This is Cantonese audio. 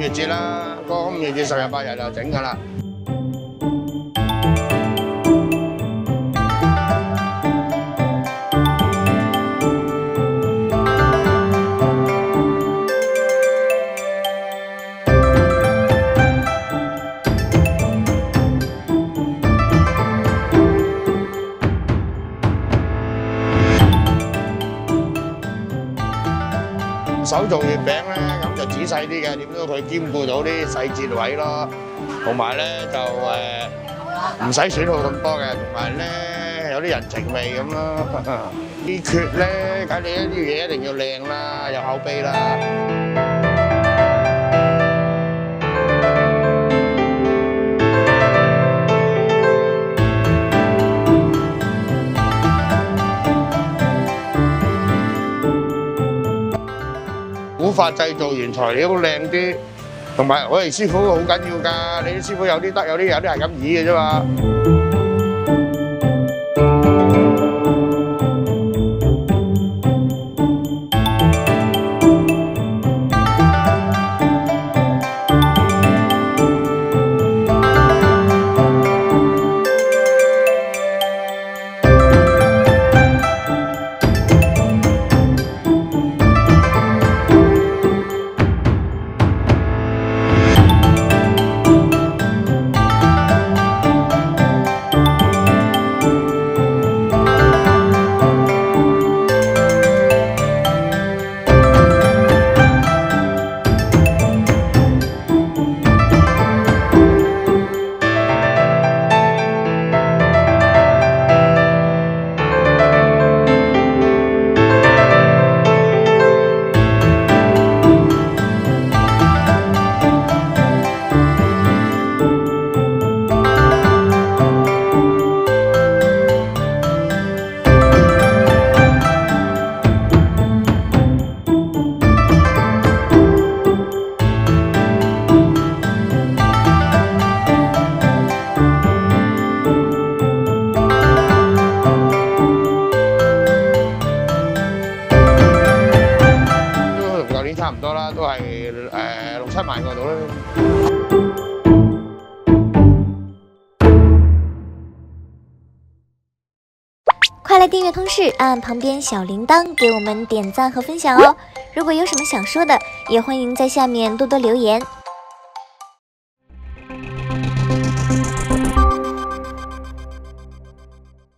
月節啦，過5月節10日8日就整㗎啦。手做月餅咧，咁就仔細啲嘅，點都佢兼顧到啲細節位咯，同埋咧就唔使損耗咁多嘅，同埋咧有啲人情味咁咯。秘訣咧，梗係你啲嘢一定要靚啦，有口碑啦。古法製造原材料靚啲，同埋我哋師傅好緊要㗎。你啲師傅有啲得，有啲係咁意嘅啫嘛。差唔多啦，都係6、7萬個度啦。 快来订阅通识，按旁边小铃铛给我们点赞和分享哦！如果有什么想说的，也欢迎在下面多多留言。